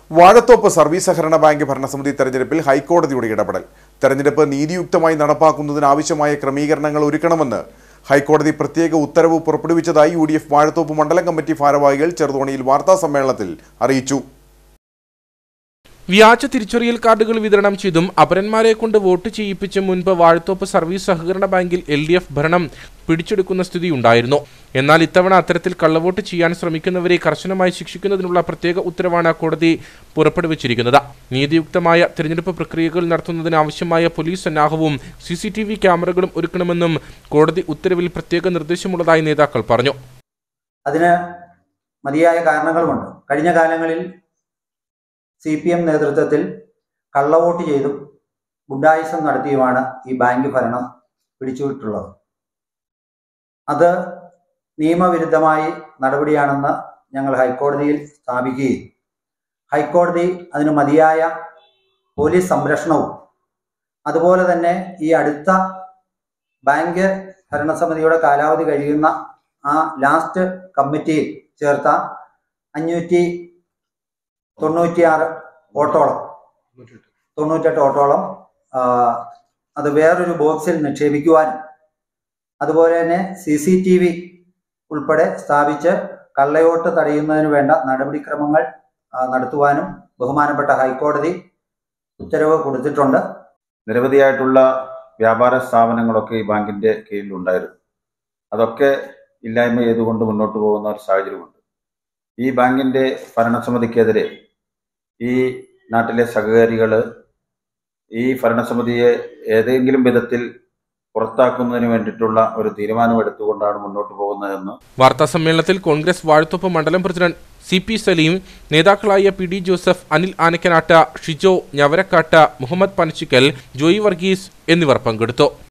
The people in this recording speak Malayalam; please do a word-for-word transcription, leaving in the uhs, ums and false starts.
വാഴത്തോപ്പ് സർവീസ് സഹകരണ ബാങ്ക് ഭരണസമിതി തെരഞ്ഞെടുപ്പിൽ ഹൈക്കോടതിയുടെ ഇടപെടൽ. തെരഞ്ഞെടുപ്പ് നീതിയുക്തമായി നടപ്പാക്കുന്നതിന് ആവശ്യമായ ക്രമീകരണങ്ങൾ ഒരുക്കണമെന്ന് ഹൈക്കോടതി പ്രത്യേക ഉത്തരവ് പുറപ്പെടുവിച്ചതായി യു ഡി എഫ് വാഴത്തോപ്പ് മണ്ഡലം കമ്മിറ്റി ഭാരവാഹികൾ ചെറുതോണിയിൽ വാർത്താസമ്മേളനത്തിൽ അറിയിച്ചു. വ്യാജ തിരിച്ചറിയൽ കാർഡുകൾ വിതരണം ചെയ്തും അപരന്മാരെ കൊണ്ട് വോട്ട് ചെയ്യിപ്പിച്ചും മുൻപ് വാഴത്തോപ്പ് സർവീസ് സഹകരണ ബാങ്കിൽ എൽ ഡി എഫ് ഭരണം പിടിച്ചെടുക്കുന്ന സ്ഥിതിയുണ്ടായിരുന്നു. എന്നാൽ ഇത്തവണ അത്തരത്തിൽ കള്ളവോട്ട് ചെയ്യാൻ ശ്രമിക്കുന്നവരെ കർശനമായി ശിക്ഷിക്കുന്നതിനുള്ള പ്രത്യേക ഉത്തരവാണ് കോടതി പുറപ്പെടുവിച്ചിരിക്കുന്നത്. നീതിയുക്തമായ തിരഞ്ഞെടുപ്പ് പ്രക്രിയകൾ നടത്തുന്നതിന് ആവശ്യമായ പോലീസ് സന്നാഹവും സി സി ടി വി ക്യാമറകളും ഒരുക്കണമെന്നും കോടതി ഉത്തരവിൽ പ്രത്യേക നിർദ്ദേശമുള്ളതായി നേതാക്കൾ പറഞ്ഞു. അതിന് മതിയായ കാരണങ്ങളുമുണ്ട്. കഴിഞ്ഞ കാലങ്ങളിൽ സി പി എം നേതൃത്വത്തിൽ കള്ളവോട്ട് ചെയ്തും ഗുണ്ടായിസം നടത്തിയുമാണ് ഈ ബാങ്ക് ഭരണം പിടിച്ചുവിട്ടുള്ളത്. അത് നിയമവിരുദ്ധമായി നടപടിയാണെന്ന് ഞങ്ങൾ ഹൈക്കോടതിയിൽ സ്ഥാപിക്കുകയും ഹൈക്കോടതി അതിന് മതിയായ പോലീസ് സംരക്ഷണവും അതുപോലെ തന്നെ ഈ അടുത്ത ബാങ്ക് ഭരണസമിതിയുടെ കാലാവധി കഴിയുന്ന ആ ലാസ്റ്റ് കമ്മിറ്റിയിൽ ചേർത്ത അഞ്ഞൂറ്റി തൊണ്ണൂറ്റിയാറ് വോട്ടോളം തൊണ്ണൂറ്റെട്ട് വോട്ടോളം അത് വേറൊരു ബോക്സിൽ നിക്ഷേപിക്കുവാനും അതുപോലെ തന്നെ സി സി ടി വി ഉൾപ്പെടെ സ്ഥാപിച്ച് കള്ളവോട്ട് തടയുന്നതിന് വേണ്ട നടപടിക്രമങ്ങൾ നടത്തുവാനും ബഹുമാനപ്പെട്ട ഹൈക്കോടതി ഉത്തരവ് കൊടുത്തിട്ടുണ്ട്. നിരവധിയായിട്ടുള്ള വ്യാപാര സ്ഥാപനങ്ങളൊക്കെ ഈ ബാങ്കിന്റെ കീഴിലുണ്ടായിരുന്നു. അതൊക്കെ ഇല്ലായ്മ ചെയ്തുകൊണ്ട് മുന്നോട്ട് പോകുന്ന ഒരു സാഹചര്യമുണ്ട്. ഈ ബാങ്കിന്റെ ഭരണസമിതിക്കെതിരെ ഈ നാട്ടിലെ സഹകാരികൾ ഈ ഭരണസമിതിയെ ഏതെങ്കിലും വിധത്തിൽ പുറത്താക്കുന്നതിന് വേണ്ടിയിട്ടുള്ള ഒരു തീരുമാനമെടുത്തുകൊണ്ടാണ് മുന്നോട്ട് പോകുന്നതെന്ന് വാർത്താ സമ്മേളനത്തിൽ കോൺഗ്രസ് വാഴത്തോപ്പ് മണ്ഡലം പ്രസിഡന്റ് സി പി സലീം, നേതാക്കളായ പി ഡി ജോസഫ്, അനിൽ ആനക്കനാട്ട, ഷിജോ ഞവരക്കാട്ട, മുഹമ്മദ് പനച്ചിക്കൽ, ജോയി വർഗീസ് എന്നിവർ പങ്കെടുത്തു.